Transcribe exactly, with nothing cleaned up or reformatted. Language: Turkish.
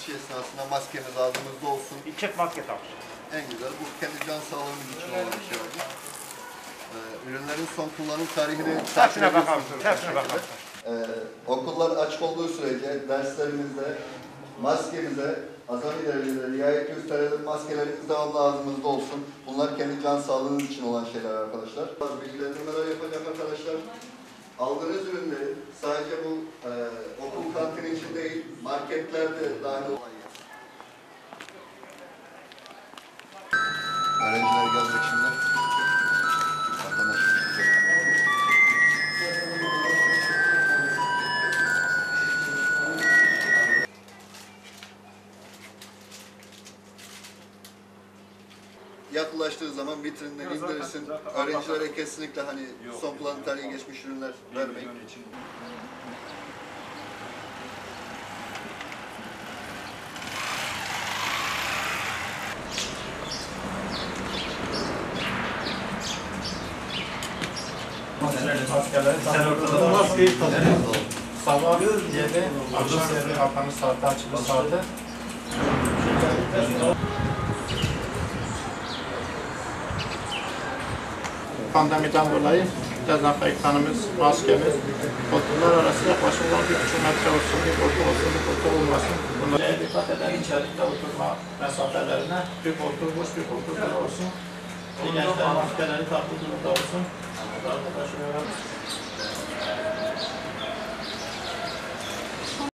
satış esnasında maskemiz ağzımızda olsun. Çift maske takmış. En güzel bu kendi can sağlığımız için olan bir şey oldu. Ee, ürünlerin son kullanım tarihini Hepsine bakarsınız. Hepsine bakarsınız. Ee, okullar açık olduğu sürece derslerimizde maskemize azami derecede riayet gösterelim. Maskelerimiz devamlı ağzımızda olsun. Bunlar kendi can sağlığınız için olan şeyler arkadaşlar. Bilgilendirmeler yapacak arkadaşlar. Aldığınız ürünleri sadece bu e, okul kantini için değil, marketlerde dahil olan yer. Öğrenciler gelecek şimdi. Arkadaşlar. Yaklaştığı zaman vitrinde indirirsin. Öğrencilere kesinlikle hani yok, son kullanım tarihi geçmiş ürünler vermeyin. Sen ortada maskeyi tanıyorsun. Sabah yedi, akşam yedi, kapanış saati, açılış saati. Pandemiden dolayı dezenfektanımız, maskemiz, koltuklar arası yaklaşık on bir buçuk metre olsun, bir koltuk olsun, bir koltuk olmasın. Bunlara dikkat eden içerikte oturma mesafelerine bir koltuk boş, bir koltuk olsun. Gençler maskeleri taklı durumda olsun. Arkadaşlar